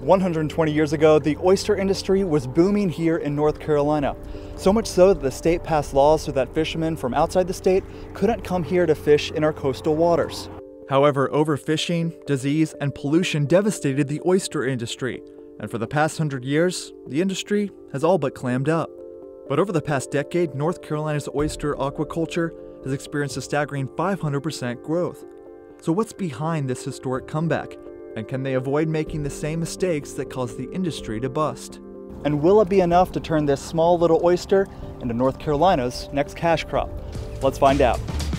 120 years ago, the oyster industry was booming here in North Carolina. So much so that the state passed laws so that fishermen from outside the state couldn't come here to fish in our coastal waters. However, overfishing, disease, and pollution devastated the oyster industry. And for the past 100 years, the industry has all but clammed up. But over the past decade, North Carolina's oyster aquaculture has experienced a staggering 500% growth. So what's behind this historic comeback? And can they avoid making the same mistakes that caused the industry to bust? And will it be enough to turn this small little oyster into North Carolina's next cash crop? Let's find out.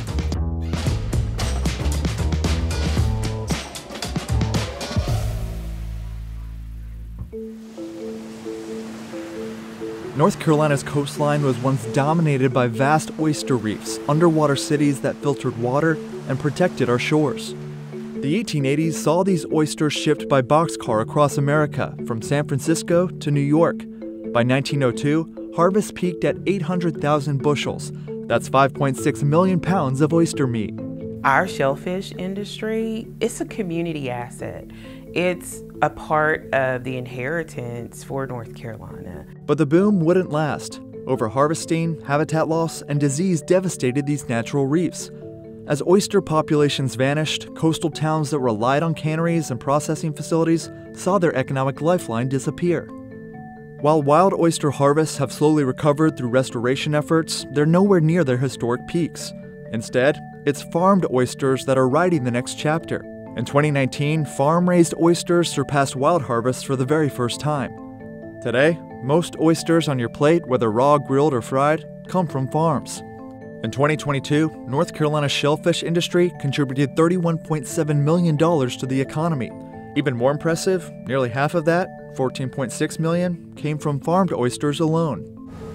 North Carolina's coastline was once dominated by vast oyster reefs, underwater cities that filtered water and protected our shores. The 1880s saw these oysters shipped by boxcar across America, from San Francisco to New York. By 1902, harvests peaked at 800,000 bushels. That's 5.6 million pounds of oyster meat. Our shellfish industry, it's a community asset. It's a part of the inheritance for North Carolina. But the boom wouldn't last. Overharvesting, habitat loss, and disease devastated these natural reefs. As oyster populations vanished, coastal towns that relied on canneries and processing facilities saw their economic lifeline disappear. While wild oyster harvests have slowly recovered through restoration efforts, they're nowhere near their historic peaks. Instead, it's farmed oysters that are writing the next chapter. In 2019, farm-raised oysters surpassed wild harvests for the very first time. Today, most oysters on your plate, whether raw, grilled, or fried, come from farms. In 2022, North Carolina's shellfish industry contributed $31.7 million to the economy. Even more impressive, nearly half of that, $14.6 million, came from farmed oysters alone.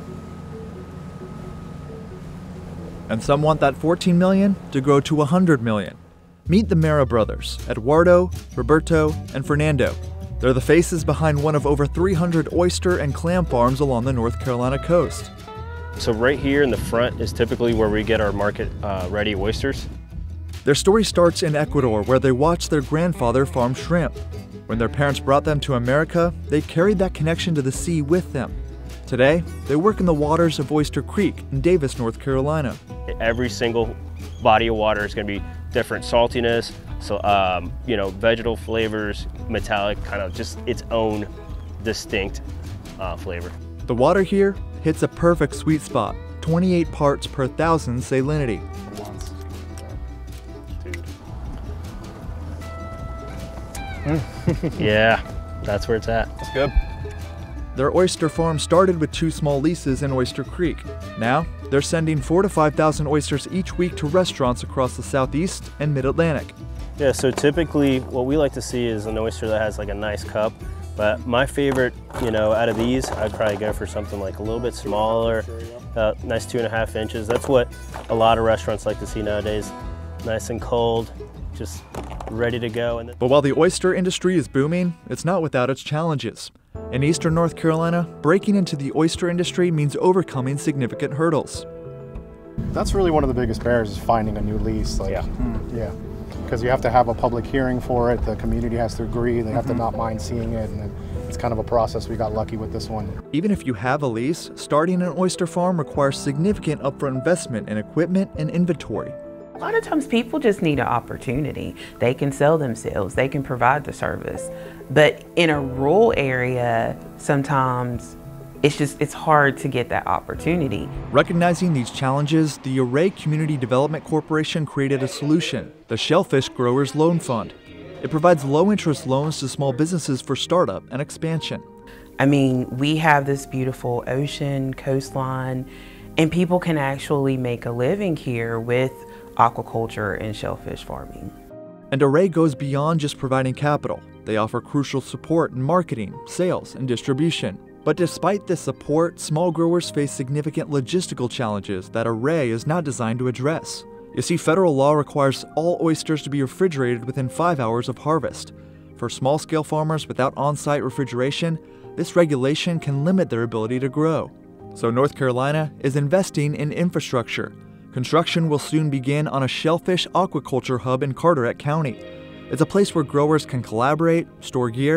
And some want that $14 million to grow to $100 million. Meet the Mara brothers, Eduardo, Roberto, and Fernando. They're the faces behind one of over 300 oyster and clam farms along the North Carolina coast. So right here in the front is typically where we get our market-ready oysters. Their story starts in Ecuador, where they watched their grandfather farm shrimp. When their parents brought them to America, they carried that connection to the sea with them. Today, they work in the waters of Oyster Creek in Davis, North Carolina. Every single body of water is going to be different saltiness, so vegetal flavors, metallic, kind of just its own distinct flavor. The water here hits a perfect sweet spot, 28 parts per thousand salinity. Yeah, that's where it's at. That's good. Their oyster farm started with 2 small leases in Oyster Creek. Now, they're sending 4,000 to 5,000 oysters each week to restaurants across the Southeast and Mid-Atlantic. Yeah, so typically what we like to see is an oyster that has like a nice cup. But my favorite, out of these, I'd probably go for something like a little bit smaller, nice 2.5 inches. That's what a lot of restaurants like to see nowadays. Nice and cold, just ready to go. But while the oyster industry is booming, it's not without its challenges. In eastern North Carolina, breaking into the oyster industry means overcoming significant hurdles. That's really one of the biggest barriers, is finding a new lease. Yeah. Because you have to have a public hearing for it, the community has to agree, they have to not mind seeing it, and it's kind of a process. We got lucky with this one. Even if you have a lease, starting an oyster farm requires significant upfront investment in equipment and inventory. A lot of times people just need an opportunity. They can sell themselves, they can provide the service. But in a rural area, sometimes it's hard to get that opportunity. Recognizing these challenges, the Array Community Development Corporation created a solution, the Shellfish Growers Loan Fund. It provides low-interest loans to small businesses for startup and expansion. I mean, we have this beautiful ocean, coastline, and people can actually make a living here with aquaculture and shellfish farming. And Array goes beyond just providing capital. They offer crucial support in marketing, sales, and distribution. But despite this support, small growers face significant logistical challenges that Array is not designed to address. You see, federal law requires all oysters to be refrigerated within 5 hours of harvest. For small-scale farmers without on-site refrigeration, this regulation can limit their ability to grow. So North Carolina is investing in infrastructure. Construction will soon begin on a shellfish aquaculture hub in Carteret County. It's a place where growers can collaborate, store gear,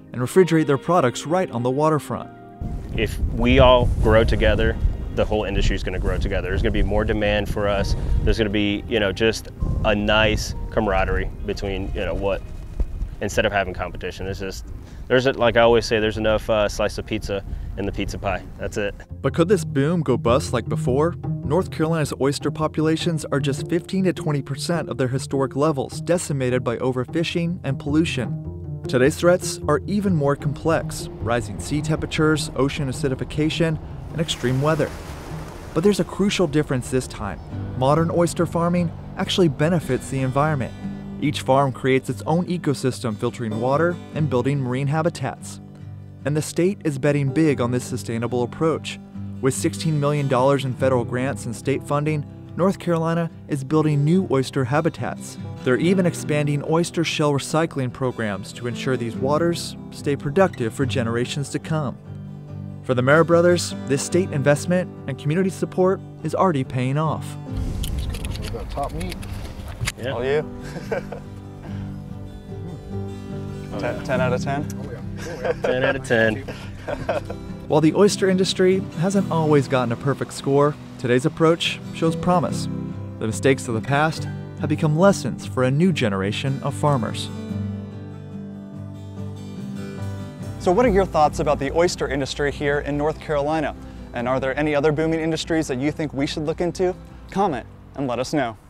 and refrigerate their products right on the waterfront. If we all grow together, the whole industry is going to grow together. There's going to be more demand for us. There's going to be, just a nice camaraderie between, instead of having competition. It's just, like I always say, there's enough slice of pizza in the pizza pie. That's it. But could this boom go bust like before? North Carolina's oyster populations are just 15 to 20% of their historic levels, decimated by overfishing and pollution. Today's threats are even more complex: rising sea temperatures, ocean acidification, and extreme weather. But there's a crucial difference this time. Modern oyster farming actually benefits the environment. Each farm creates its own ecosystem, filtering water and building marine habitats. And the state is betting big on this sustainable approach. With $16 million in federal grants and state funding, North Carolina is building new oyster habitats. They're even expanding oyster shell recycling programs to ensure these waters stay productive for generations to come. For the Mara brothers, this state investment and community support is already paying off. We got top meat. Yeah. All you. 10 out of 10? Oh, yeah. 10 out of 10. While the oyster industry hasn't always gotten a perfect score, today's approach shows promise. The mistakes of the past have become lessons for a new generation of farmers. So what are your thoughts about the oyster industry here in North Carolina? And are there any other booming industries that you think we should look into? Comment and let us know.